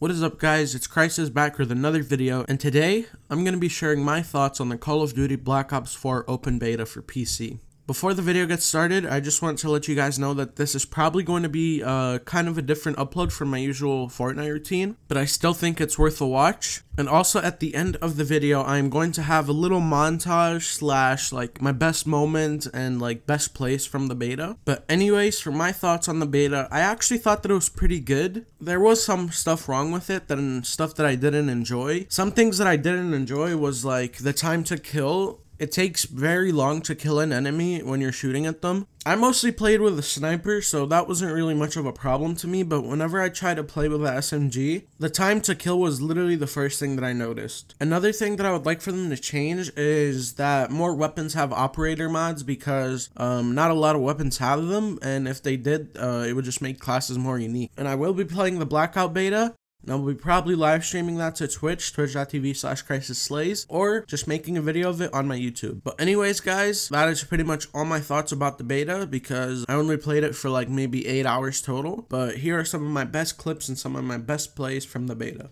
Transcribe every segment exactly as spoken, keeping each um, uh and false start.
What is up, guys? It's Crisis back with another video, and today I'm going to be sharing my thoughts on the Call of Duty Black Ops four open beta for P C. Before the video gets started, I just want to let you guys know that this is probably going to be uh, kind of a different upload from my usual Fortnite routine, but I still think it's worth a watch. And also at the end of the video, I'm going to have a little montage slash like my best moment and like best place from the beta. But anyways, for my thoughts on the beta, I actually thought that it was pretty good. There was some stuff wrong with it and stuff that I didn't enjoy. Some things that I didn't enjoy was like the time to kill. It takes very long to kill an enemy when you're shooting at them. I mostly played with a sniper, so that wasn't really much of a problem to me, but whenever I tried to play with the S M G, the time to kill was literally the first thing that I noticed. Another thing that I would like for them to change is that more weapons have operator mods, because um, not a lot of weapons have them, and if they did, uh, it would just make classes more unique. And I will be playing the Blackout beta, and I'll be probably live streaming that to Twitch, twitch.tv slash crisis slays, or just making a video of it on my YouTube. But anyways, guys, that is pretty much all my thoughts about the beta, because I only played it for like maybe eight hours total. But here are some of my best clips and some of my best plays from the beta.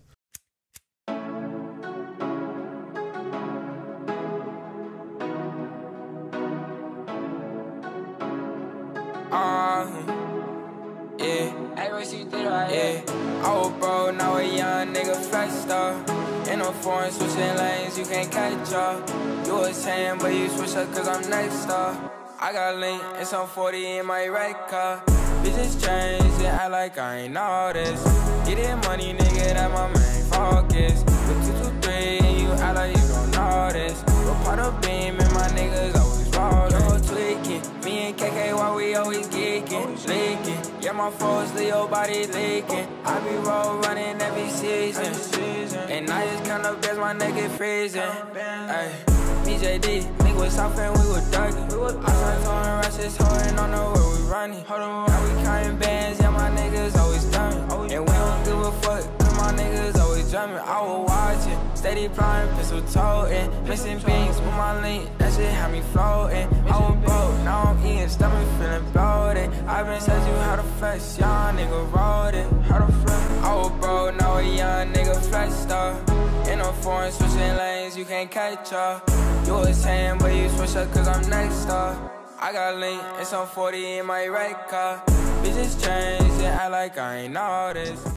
Uh, yeah, yeah. I was broke, now a young nigga flexed up. In a foreign switching lanes, you can't catch up. You was saying, but you switch up cause I'm next up. I got link and some forty in my red car. Bitches change and act like I ain't know this. Getting money, nigga, that my main focus. With two two three and you act like you don't know this. But part of beam and my niggas always rollin'. Tweaking, me and K K, why we always geeking, leaking. Yeah, my foes, Leo body leaking. I be roll running every season, and I just count up as my nigga freezing. Ay, B J D, nigga was south and we was dugging. I started throwing rushes, holding on the where we running. Now we counting bands, yeah, my niggas always done. And we don't give a fuck, cause my niggas always drumming. I was watching, steady flying, pistol toting, missing beans with my link, that shit had me floating. I was broke, now I'm eating, stomach feeling bloated. I been said you how to flex, young nigga wrote it. How to flex? I was broke, now a young nigga flexed up. In a foreign switching lanes, you can't catch up. You was saying, but you switch up cause I'm next up. I got link and some forty in my red car. Bitches change and act like I ain't know this.